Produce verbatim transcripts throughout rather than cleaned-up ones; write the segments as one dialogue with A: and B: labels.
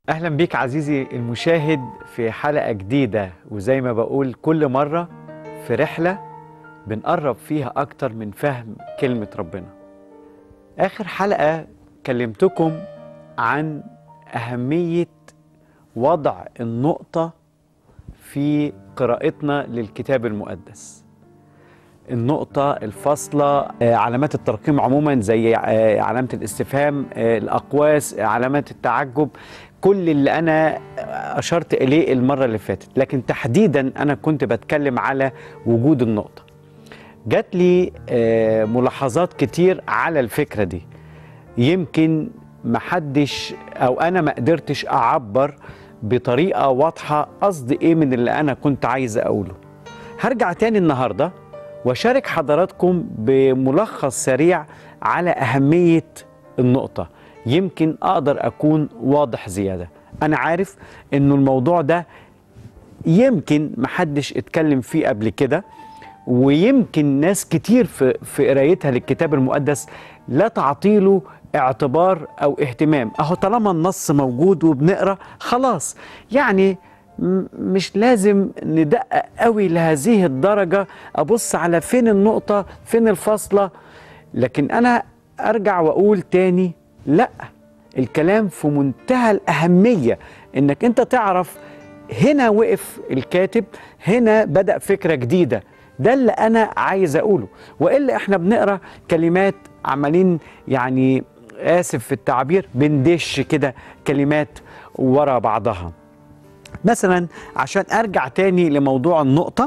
A: أهلا بيك عزيزي المشاهد في حلقة جديدة، وزي ما بقول كل مرة في رحلة بنقرب فيها أكتر من فهم كلمة ربنا. آخر حلقة كلمتكم عن أهمية وضع النقطة في قراءتنا للكتاب المقدس. النقطة، الفاصلة، علامات الترقيم عموما زي علامة الاستفهام، الأقواس، علامات التعجب، كل اللي أنا أشرت إليه المرة اللي فاتت. لكن تحديدا أنا كنت بتكلم على وجود النقطة. جات لي ملاحظات كتير على الفكرة دي، يمكن محدش أو أنا ما قدرتش أعبر بطريقة واضحة قصدي إيه من اللي أنا كنت عايز أقوله. هرجع تاني النهاردة وشارك حضراتكم بملخص سريع على أهمية النقطة، يمكن أقدر أكون واضح زيادة. أنا عارف إنه الموضوع ده يمكن محدش اتكلم فيه قبل كده، ويمكن ناس كتير في, في قرايتها للكتاب المقدس لا تعطيله اعتبار أو اهتمام. أهو طالما النص موجود وبنقرأ خلاص، يعني مش لازم ندقق قوي لهذه الدرجة أبص على فين النقطة فين الفاصلة. لكن أنا أرجع وأقول تاني، لا، الكلام في منتهى الأهمية إنك أنت تعرف هنا وقف الكاتب، هنا بدأ فكرة جديدة. ده اللي أنا عايز أقوله، وإلا إحنا بنقرأ كلمات عمالين، يعني آسف في التعبير، بندش كده كلمات ورا بعضها. مثلا عشان أرجع تاني لموضوع النقطة،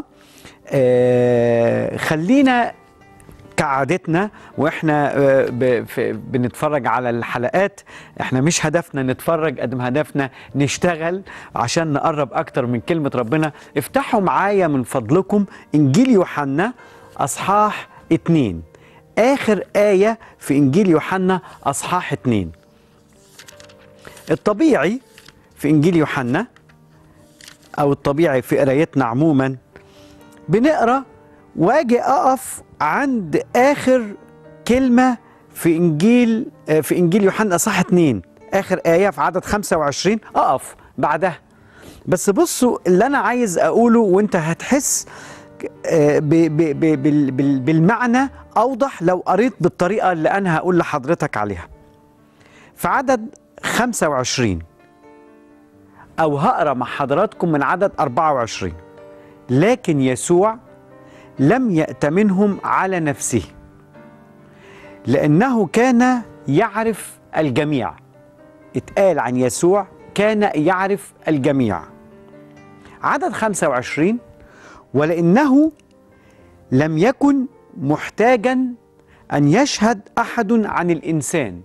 A: آه خلينا كعادتنا واحنا بنتفرج على الحلقات، احنا مش هدفنا نتفرج قد ما هدفنا نشتغل عشان نقرب اكتر من كلمة ربنا. افتحوا معايا من فضلكم انجيل يوحنا اصحاح اتنين، اخر آية في انجيل يوحنا اصحاح اتنين. الطبيعي في انجيل يوحنا او الطبيعي في قرايتنا عموما بنقرا واجي اقف عند اخر كلمه في انجيل في انجيل يوحنا اصحاح اتنين، اخر ايه في عدد خمسة وعشرين اقف بعدها. بس بصوا اللي انا عايز اقوله وانت هتحس بالمعنى اوضح لو قريت بالطريقه اللي انا هقول لحضرتك عليها. في عدد خمسة وعشرين، او هقرا مع حضراتكم من عدد أربعة وعشرين، لكن يسوع لم يأتمنهم على نفسه لأنه كان يعرف الجميع. اتقال عن يسوع كان يعرف الجميع. عدد خمسة وعشرين، ولأنه لم يكن محتاجا أن يشهد أحد عن الإنسان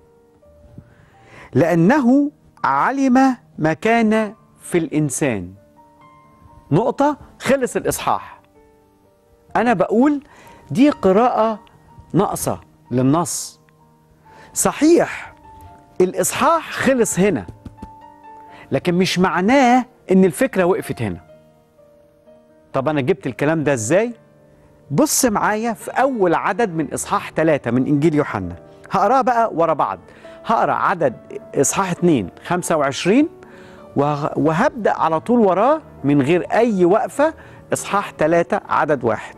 A: لأنه علم ما كان في الإنسان. نقطة، خلص الإصحاح. أنا بقول دي قراءة ناقصة للنص. صحيح الإصحاح خلص هنا، لكن مش معناه إن الفكرة وقفت هنا. طب أنا جبت الكلام ده إزاي؟ بص معايا في أول عدد من إصحاح ثلاثة من إنجيل يوحنا، هقراه بقى ورا بعض. هقرا عدد إصحاح اتنين خمسة وعشرين وهبدأ على طول وراه من غير أي وقفة إصحاح ثلاثة عدد واحد.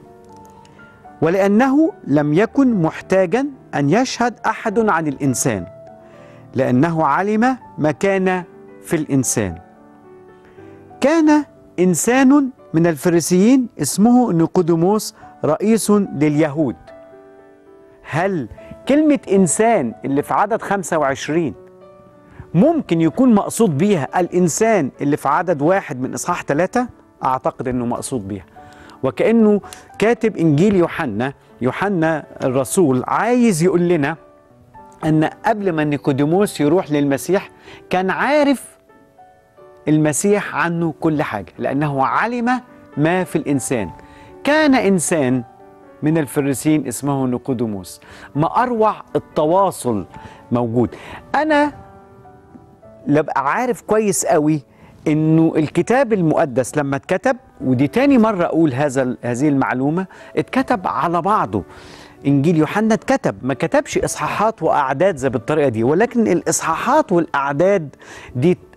A: ولأنه لم يكن محتاجا أن يشهد أحد عن الإنسان لأنه علم ما كان في الإنسان. كان إنسان من الفريسيين اسمه نيقوديموس رئيس لليهود. هل كلمة إنسان اللي في عدد خمسة وعشرين ممكن يكون مقصود بيها الإنسان اللي في عدد واحد من إصحاح ثلاثة؟ أعتقد أنه مقصود بيها، وكأنه كاتب إنجيل يوحنا يوحنا الرسول عايز يقول لنا أن قبل ما نيقوديموس يروح للمسيح كان عارف المسيح عنه كل حاجة، لأنه علم ما في الإنسان. كان إنسان من الفريسيين اسمه نيقوديموس. ما أروع التواصل موجود. أنا لبقى عارف كويس قوي انه الكتاب المقدس لما اتكتب، ودي تاني مرة اقول هذا هذه المعلومة، اتكتب على بعضه. انجيل يوحنا اتكتب، ما كتبش اصحاحات واعداد زي بالطريقة دي، ولكن الاصحاحات والاعداد دي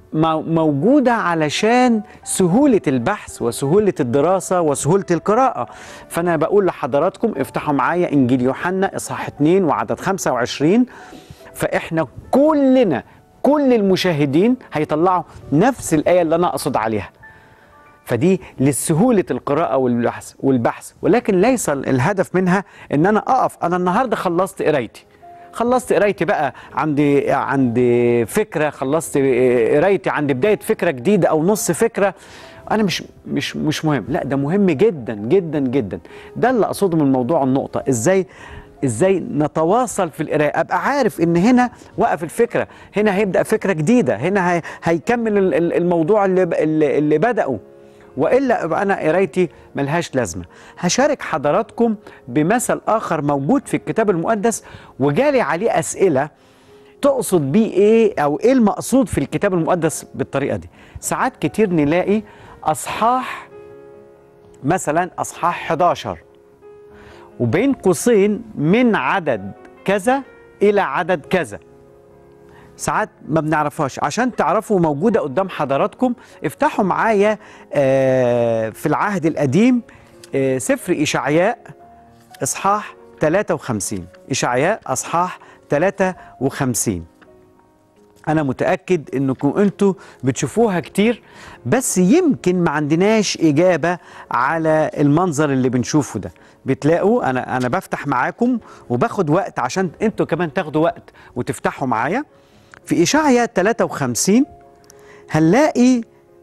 A: موجودة علشان سهولة البحث وسهولة الدراسة وسهولة القراءة. فأنا بقول لحضراتكم افتحوا معايا إنجيل يوحنا إصحاح اتنين وعدد خمسة وعشرين. فإحنا كلنا كل المشاهدين هيطلعوا نفس الآية اللي أنا أقصد عليها. فدي لسهولة القراءة والبحث والبحث ولكن ليس الهدف منها إن أنا أقف أنا النهاردة خلصت قرايتي خلصت قرايتي بقى عندي عندي فكرة، خلصت قرايتي عندي بداية فكرة جديدة أو نص فكرة. أنا مش مش مش مهم، لا ده مهم جدا جدا جدا. ده اللي أقصده من موضوع النقطة، إزاي إزاي نتواصل في القراية. أبقى عارف إن هنا وقف الفكرة، هنا هيبدأ فكرة جديدة، هنا هي هيكمل الموضوع اللي اللي بدأه، وإلا أبقى أنا قرايتي ملهاش لازمة. هشارك حضراتكم بمثل آخر موجود في الكتاب المقدس وجالي عليه أسئلة تقصد بيه إيه أو إيه المقصود في الكتاب المقدس بالطريقة دي. ساعات كتير نلاقي أصحاح مثلا أصحاح حداشر وبين قوسين من عدد كذا إلى عدد كذا، ساعات ما بنعرفهاش. عشان تعرفوا موجودة قدام حضراتكم افتحوا معايا في العهد القديم سفر إشعياء إصحاح ثلاثة وخمسين. إشعياء أصحاح ثلاثة وخمسين. أنا متأكد إنكم أنتوا بتشوفوها كتير، بس يمكن ما عندناش إجابة على المنظر اللي بنشوفه ده. بتلاقوا أنا أنا بفتح معاكم وباخد وقت عشان أنتوا كمان تاخدوا وقت وتفتحوا معايا. في إشعياء ثلاثة وخمسين هنلاقي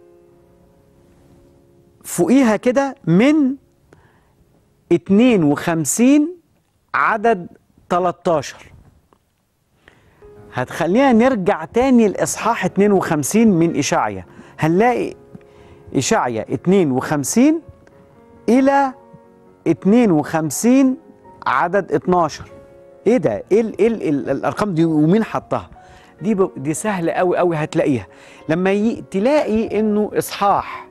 A: فوقيها كده من اتنين وخمسين عدد تلتاشر. هتخلينا نرجع تاني لإصحاح اتنين وخمسين من إشعياء. هنلاقي إشعياء اتنين وخمسين إلى اتنين وخمسين عدد اتناشر. إيه ده؟ إيه ال إيه ال الأرقام دي ومين حطها؟ دي دي سهلة قوي قوي هتلاقيها لما ي... تلاقي إنه إصحاح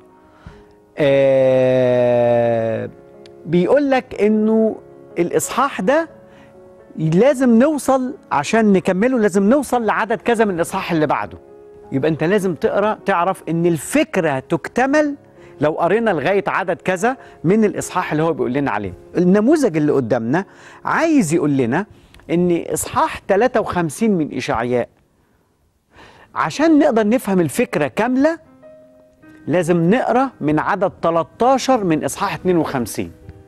A: آه بيقول لك إنه الإصحاح ده لازم نوصل عشان نكمله، لازم نوصل لعدد كذا من الإصحاح اللي بعده. يبقى أنت لازم تقرأ تعرف إن الفكرة تكتمل لو قرينا لغاية عدد كذا من الإصحاح اللي هو بيقول لنا عليه. النموذج اللي قدامنا عايز يقول لنا إن إصحاح ثلاثة وخمسين من إشعياء عشان نقدر نفهم الفكرة كاملة لازم نقرأ من عدد تلتاشر من إصحاح اتنين وخمسين.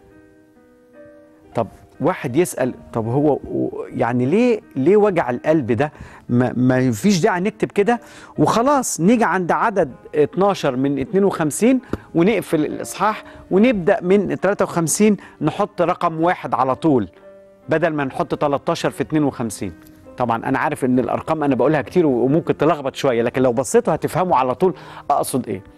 A: طب واحد يسأل طب هو يعني ليه ليه وجع القلب ده؟ ما, ما فيش داعي نكتب كده وخلاص نيجي عند عدد اتناشر من اتنين وخمسين ونقفل الإصحاح ونبدأ من ثلاثة وخمسين نحط رقم واحد على طول بدل ما نحط تلتاشر في اتنين وخمسين. طبعا أنا عارف إن الأرقام أنا بقولها كتير وممكن تلخبط شوية، لكن لو بصيتوا هتفهموا على طول أقصد إيه.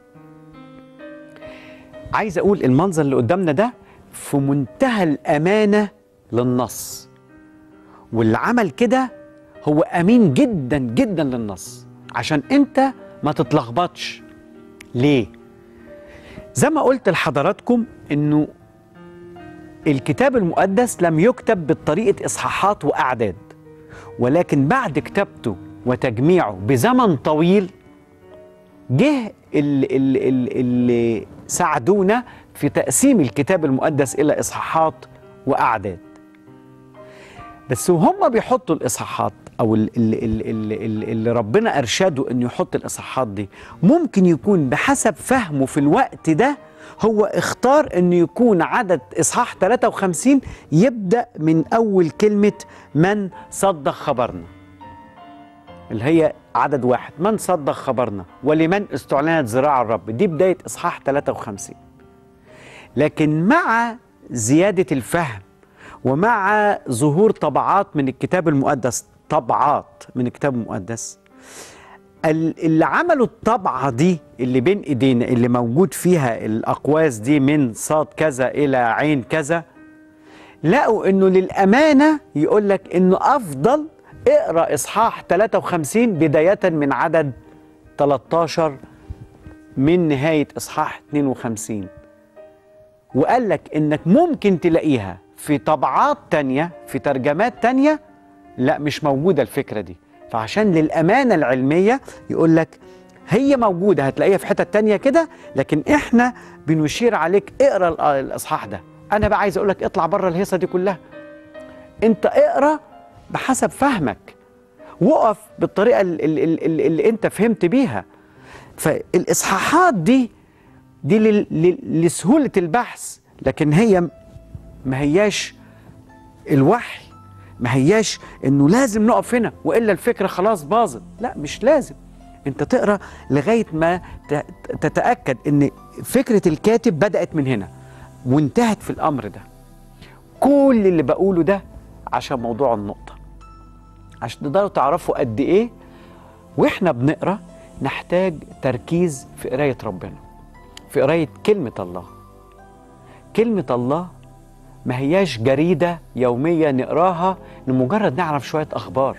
A: عايز أقول المنظر اللي قدامنا ده في منتهى الأمانة للنص، واللي عمل كده هو أمين جدا جدا للنص عشان أنت ما تتلخبطش. ليه؟ زي ما قلت لحضراتكم إنه الكتاب المقدس لم يكتب بطريقة إصحاحات وأعداد، ولكن بعد كتابته وتجميعه بزمن طويل جه اللي, اللي, اللي ساعدونا في تقسيم الكتاب المقدس إلى إصحاحات وأعداد. بس وهم بيحطوا الإصحاحات أو اللي, اللي, اللي ربنا أرشده أن يحط الإصحاحات دي ممكن يكون بحسب فهمه في الوقت ده هو اختار أنه يكون عدد إصحاح ثلاثة وخمسين يبدأ من أول كلمة من صدق خبرنا اللي هي عدد واحد، من صدق خبرنا ولمن استعلنت ذراع الرب. دي بداية إصحاح ثلاثة وخمسين. لكن مع زيادة الفهم ومع ظهور طبعات من الكتاب المقدس، طبعات من الكتاب المقدس، اللي عملوا الطبعة دي اللي بين ايدينا اللي موجود فيها الأقواس دي من صاد كذا إلى عين كذا، لقوا إنه للأمانة يقول لك إنه أفضل اقرأ إصحاح ثلاثة وخمسين بداية من عدد تلتاشر من نهاية إصحاح اتنين وخمسين. وقال لك إنك ممكن تلاقيها في طبعات تانية في ترجمات تانية لا مش موجودة الفكرة دي. فعشان للأمانة العلمية يقول لك هي موجودة، هتلاقيها في حتة تانية كده، لكن احنا بنشير عليك اقرا الاصحاح ده. انا بقى عايز اقول لك اطلع بره الهيصة دي كلها، انت اقرا بحسب فهمك، وقف بالطريقة اللي, اللي, اللي انت فهمت بيها. فالاصحاحات دي دي لسهولة البحث، لكن هي ما هياش الوحي، ما هياش انه لازم نقف هنا والا الفكرة خلاص باظت. لا، مش لازم. انت تقرا لغايه ما تتاكد ان فكره الكاتب بدات من هنا وانتهت في الامر ده. كل اللي بقوله ده عشان موضوع النقطه، عشان تقدروا تعرفوا قد ايه واحنا بنقرا نحتاج تركيز في قرايه ربنا، في قرايه كلمه الله. كلمه الله ما هياش جريده يوميه نقراها لمجرد نعرف شويه اخبار،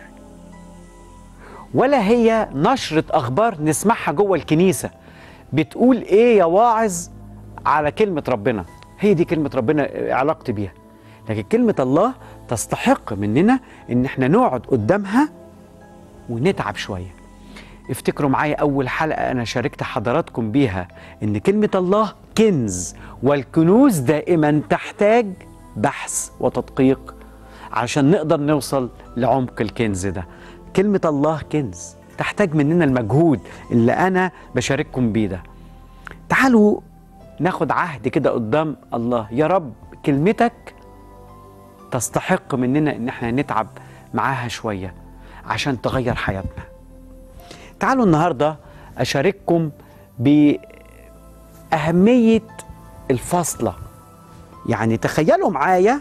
A: ولا هي نشرة أخبار نسمعها جوه الكنيسة بتقول إيه يا واعظ على كلمة ربنا. هي دي كلمة ربنا علاقتي بيها. لكن كلمة الله تستحق مننا إن احنا نقعد قدامها ونتعب شوية. افتكروا معايا أول حلقة أنا شاركت حضراتكم بيها إن كلمة الله كنز، والكنوز دائما تحتاج بحث وتدقيق عشان نقدر نوصل لعمق الكنز ده. كلمة الله كنز تحتاج مننا المجهود اللي أنا بشارككم بيه ده. تعالوا ناخد عهد كده قدام الله. يا رب كلمتك تستحق مننا إن احنا نتعب معاها شوية عشان تغير حياتنا. تعالوا النهاردة أشارككم بأهمية الفصلة. يعني تخيلوا معايا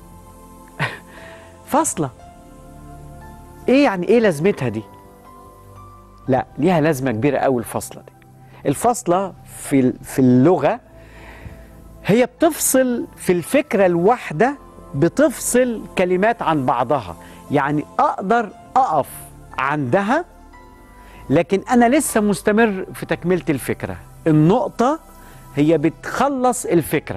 A: فصلة، ايه يعني ايه لازمتها دي؟ لا، ليها لازمه كبيره قوي الفصله دي. الفصله في في اللغه هي بتفصل في الفكره الواحده، بتفصل كلمات عن بعضها. يعني اقدر اقف عندها لكن انا لسه مستمر في تكمله الفكره. النقطه هي بتخلص الفكره.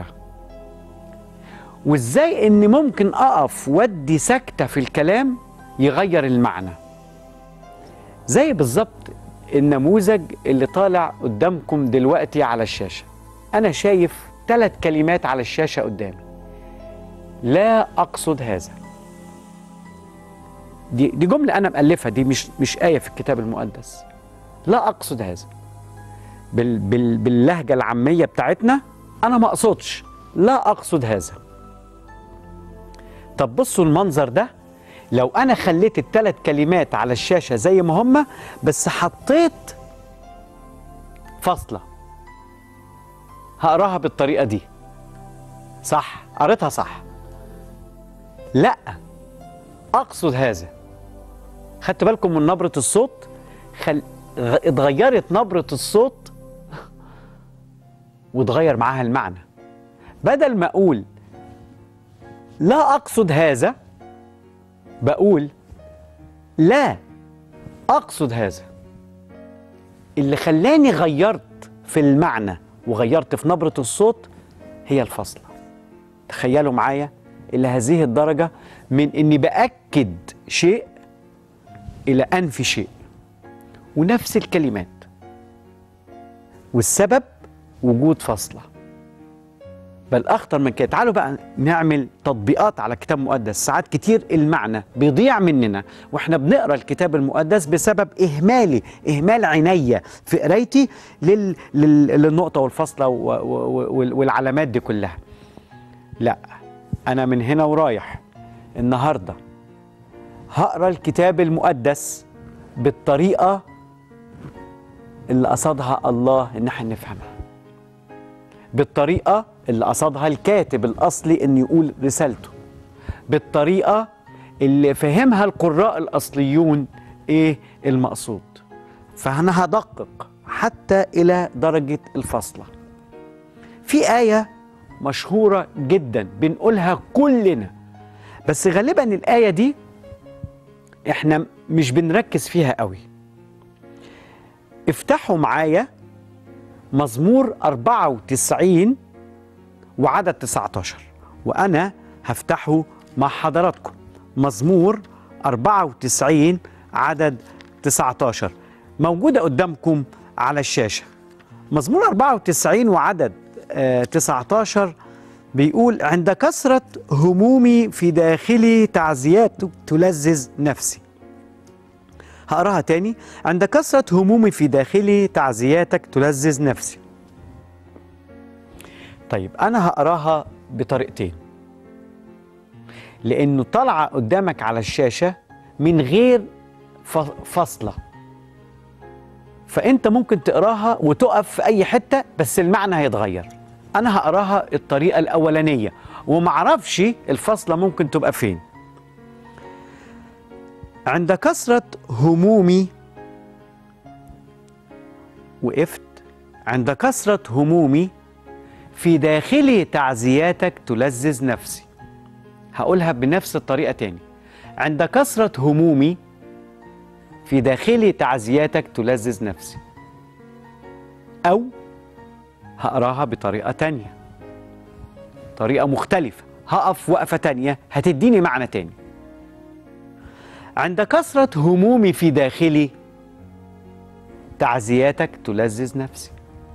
A: وازاي ان ممكن اقف وادي سكته في الكلام يغير المعنى. زي بالظبط النموذج اللي طالع قدامكم دلوقتي على الشاشة. أنا شايف ثلاث كلمات على الشاشة قدامي. لا أقصد هذا. دي دي جملة أنا مألفها، دي مش مش آية في الكتاب المقدس. لا أقصد هذا. بال بال باللهجة العامية بتاعتنا أنا ما أقصدش. لا أقصد هذا. طب بصوا المنظر ده. لو أنا خليت الثلاث كلمات على الشاشة زي ما هما بس حطيت فاصلة، هقراها بالطريقة دي. صح؟ قريتها صح. لا أقصد هذا. خدت بالكم من نبرة الصوت؟ خل... اتغيرت نبرة الصوت واتغير معاها المعنى. بدل ما أقول لا أقصد هذا بقول لا أقصد هذا. اللي خلاني غيرت في المعنى وغيرت في نبرة الصوت هي الفصلة. تخيلوا معايا إلى هذه الدرجة من إني بأكد شيء إلى أنفي شيء، ونفس الكلمات، والسبب وجود فصلة. بل أخطر من كده. تعالوا بقى نعمل تطبيقات على كتاب مقدس. ساعات كتير المعنى بيضيع مننا وإحنا بنقرأ الكتاب المقدس بسبب إهمالي، إهمال عينيا في قرايتي لل... لل... للنقطة والفصلة و... و... والعلامات دي كلها. لا، أنا من هنا ورايح النهاردة هقرأ الكتاب المقدس بالطريقة اللي قصدها الله إن احنا نفهمها، بالطريقة اللي قصدها الكاتب الأصلي إن يقول رسالته، بالطريقة اللي فهمها القراء الأصليون إيه المقصود. فأنا هدقق حتى إلى درجة الفصلة. في آية مشهورة جدا بنقولها كلنا، بس غالبا الآية دي إحنا مش بنركز فيها قوي. افتحوا معايا مزمور أربعة وتسعين وعدد تسعة عشر، وأنا هفتحه مع حضراتكم. مزمور أربعة وتسعين عدد تسعة عشر موجودة قدامكم على الشاشة. مزمور أربعة وتسعين وعدد آه تسعة عشر بيقول: عند كثرة همومي في داخلي تعزيات تلذذ نفسي. هقراها تاني: عند كثرة همومي في داخلي تعزياتك تلذذ نفسي. طيب أنا هقراها بطريقتين، لأنه طالعة قدامك على الشاشة من غير فاصلة، فأنت ممكن تقراها وتقف في أي حتة بس المعنى هيتغير. أنا هقراها الطريقة الأولانية ومعرفش الفاصلة ممكن تبقى فين. عند كثرة همومي، وقفت، عند كثرة همومي في داخلي تعزياتك تلذذ نفسي. هقولها بنفس الطريقة تاني: عند كثرة همومي في داخلي تعزياتك تلذذ نفسي. أو هقراها بطريقة تانية، طريقة مختلفة، هقف وقفة تانية هتديني معنى تاني. عند كثرة همومي في داخلي تعزياتك تلذذ نفسي.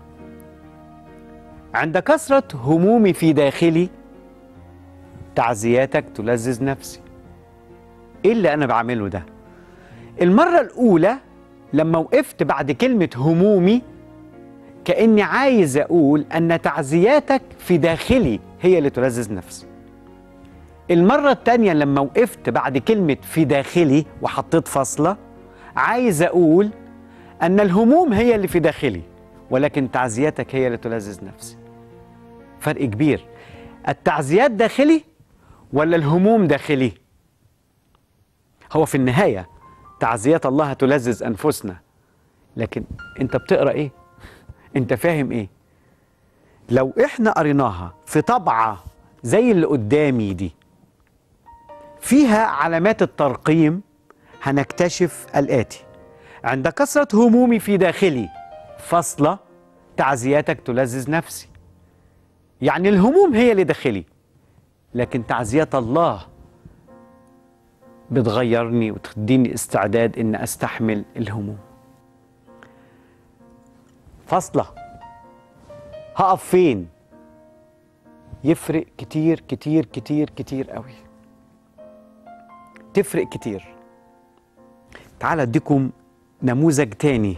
A: عند كثرة همومي في داخلي تعزياتك تلذذ نفسي. ايه اللي انا بعمله ده؟ المرة الاولى لما وقفت بعد كلمة همومي كأني عايز اقول ان تعزياتك في داخلي هي اللي تلذذ نفسي. المرة التانية لما وقفت بعد كلمة في داخلي وحطيت فاصلة، عايز اقول ان الهموم هي اللي في داخلي ولكن تعزياتك هي اللي تلذذ نفسي. فرق كبير. التعزيات داخلي ولا الهموم داخلي؟ هو في النهاية تعزيات الله تلذذ أنفسنا، لكن أنت بتقرأ إيه؟ أنت فاهم إيه؟ لو إحنا قريناها في طبعة زي اللي قدامي دي فيها علامات الترقيم هنكتشف الآتي: عند كثرة همومي في داخلي فاصلة تعزياتك تلذذ نفسي. يعني الهموم هي اللي داخلي، لكن تعزيات الله بتغيرني وتديني استعداد ان استحمل الهموم. فاصلة. هقف فين؟ يفرق كتير كتير كتير كتير قوي. تفرق كتير. تعال اديكم نموذج تاني.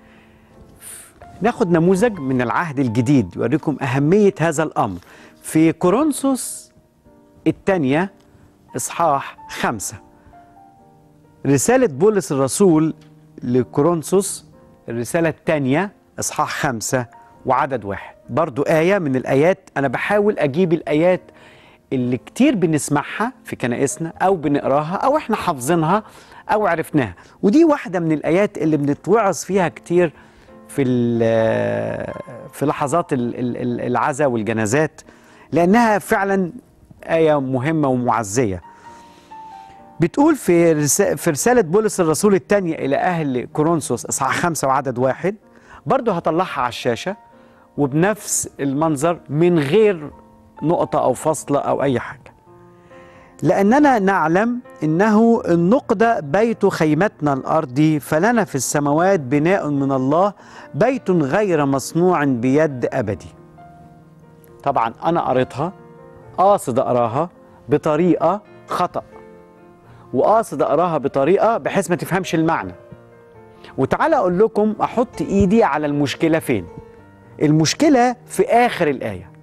A: ناخد نموذج من العهد الجديد يوريكم أهمية هذا الأمر. في كورنثوس الثانية إصحاح خمسة، رسالة بولس الرسول لكورنثوس الرسالة الثانية إصحاح خمسة وعدد واحد. برضو آية من الآيات، أنا بحاول أجيب الآيات اللي كتير بنسمعها في كنائسنا أو بنقراها أو إحنا حافظينها أو عرفناها، ودي واحدة من الآيات اللي بنتوعظ فيها كتير في في لحظات العزاء والجنازات، لأنها فعلا آية مهمة ومعزية. بتقول في في رسالة بولس الرسول الثانية إلى أهل كورنثوس إصحاح خمسة وعدد واحد، برضه هطلعها على الشاشة وبنفس المنظر من غير نقطة أو فاصلة أو أي حاجة. لأننا نعلم إنه النقد بيت خيمتنا الأرضي، فلنا في السماوات بناء من الله، بيت غير مصنوع بيد أبدي. طبعا أنا قريتها قاصد أقراها بطريقة خطأ، وقاصد أقراها بطريقة بحيث ما تفهمش المعنى. وتعالى أقول لكم أحط إيدي على المشكلة فين. المشكلة في آخر الآية: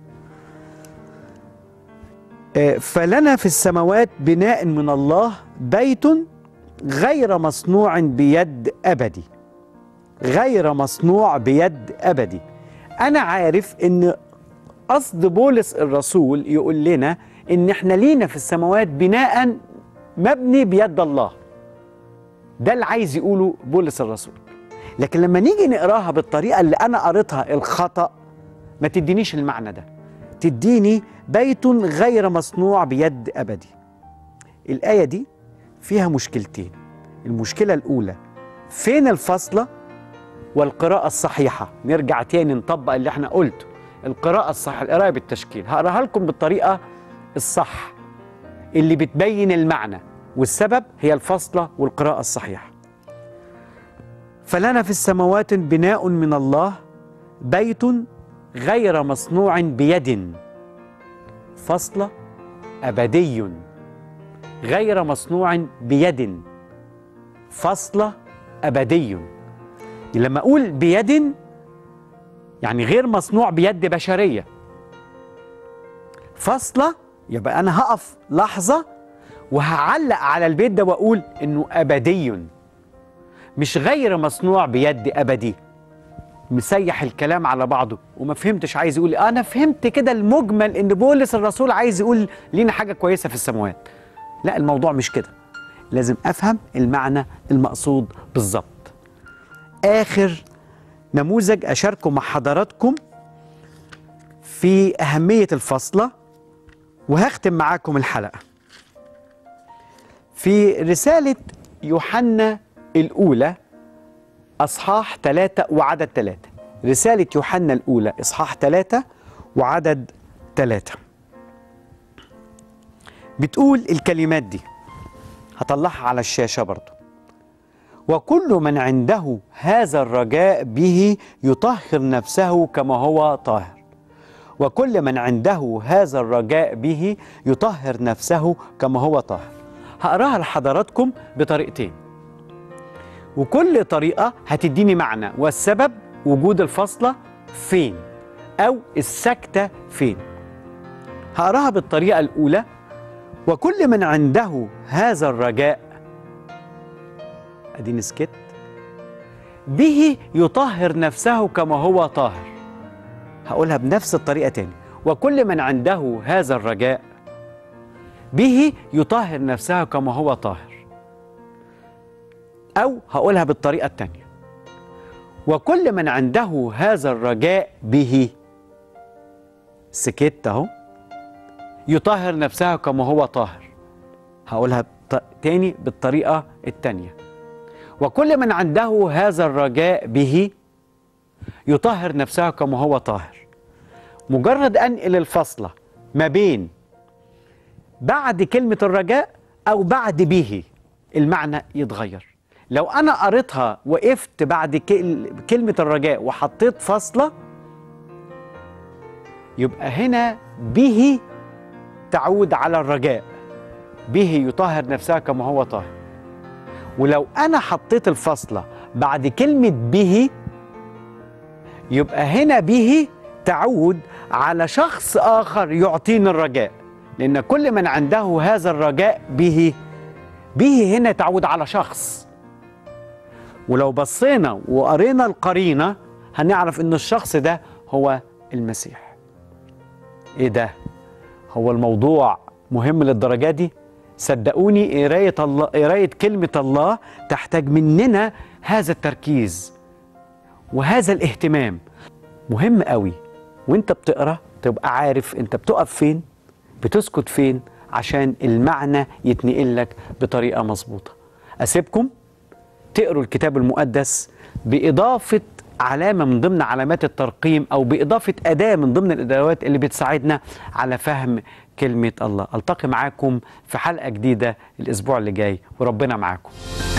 A: فلنا في السماوات بناء من الله، بيت غير مصنوع بيد أبدي. غير مصنوع بيد أبدي. أنا عارف إن قصد بولس الرسول يقول لنا إن إحنا لينا في السماوات بناء مبني بيد الله. ده اللي عايز يقوله بولس الرسول. لكن لما نيجي نقراها بالطريقة اللي أنا قريتها الخطأ ما تدينيش المعنى ده، تديني بيت غير مصنوع بيد أبدي. الآية دي فيها مشكلتين. المشكلة الأولى فين الفاصلة والقراءة الصحيحة. نرجع تاني نطبق اللي احنا قلته، القراءة الصحيحة، القراءة بالتشكيل. هقراها لكم بالطريقة الصح اللي بتبين المعنى، والسبب هي الفاصلة والقراءة الصحيحة. فلنا في السماوات بناء من الله، بيت غير مصنوع بيد، فصل أبدي غير مصنوع بيد، فصل أبدي. لما أقول بيد يعني غير مصنوع بيد بشرية، فصلة يبقى أنا هقف لحظة وهعلق على البيت ده وأقول إنه أبدي، مش غير مصنوع بيد أبدي. مسيح الكلام على بعضه وما فهمتش عايز يقول. أنا فهمت كده المجمل إن بولس الرسول عايز يقول لينا حاجة كويسة في السماوات. لا، الموضوع مش كده، لازم أفهم المعنى المقصود بالظبط. آخر نموذج أشاركه مع حضراتكم في أهمية الفصلة وهختم معاكم الحلقة. في رسالة يوحنا الأولى أصحاح ثلاثة وعدد ثلاثة، رسالة يوحنا الأولى إصحاح ثلاثة وعدد ثلاثة، بتقول الكلمات دي، هطلعها على الشاشة برضو: وكل من عنده هذا الرجاء به يطهر نفسه كما هو طاهر. وكل من عنده هذا الرجاء به يطهر نفسه كما هو طاهر. هقراها لحضراتكم بطريقتين، وكل طريقة هتديني معنى والسبب وجود الفاصلة فين أو السكتة فين. هقراها بالطريقة الأولى: وكل من عنده هذا الرجاء، أديني سكت، به يطهر نفسه كما هو طاهر. هقولها بنفس الطريقة تاني: وكل من عنده هذا الرجاء به يطهر نفسه كما هو طاهر. أو هقولها بالطريقة التانية: وكل من عنده هذا الرجاء به، سكت اهو، يطهر نفسه كما هو طاهر. هقولها تاني بالطريقة التانية: وكل من عنده هذا الرجاء به يطهر نفسه كما هو طاهر. مجرد أنقل الفصلة ما بين بعد كلمة الرجاء أو بعد به المعنى يتغير. لو أنا قريتها وقفت بعد كلمة الرجاء وحطيت فصلة، يبقى هنا به تعود على الرجاء، به يطهر نفسه كما هو طاهر. ولو أنا حطيت الفصلة بعد كلمة به، يبقى هنا به تعود على شخص آخر يعطيني الرجاء، لأن كل من عنده هذا الرجاء به، به هنا تعود على شخص. ولو بصينا وقرينا القرينة هنعرف إن الشخص ده هو المسيح. إيه ده؟ هو الموضوع مهم للدرجة دي؟ صدقوني قراية الله، قراية كلمة الله تحتاج مننا هذا التركيز وهذا الاهتمام. مهم قوي وانت بتقرأ تبقى عارف انت بتقف فين، بتسكت فين، عشان المعنى يتنقل لك بطريقة مظبوطة. أسيبكم تقروا الكتاب المقدس بإضافة علامة من ضمن علامات الترقيم، أو بإضافة أداة من ضمن الأدوات اللي بتساعدنا على فهم كلمة الله. ألتقي معاكم في حلقة جديدة الأسبوع اللي جاي، وربنا معاكم.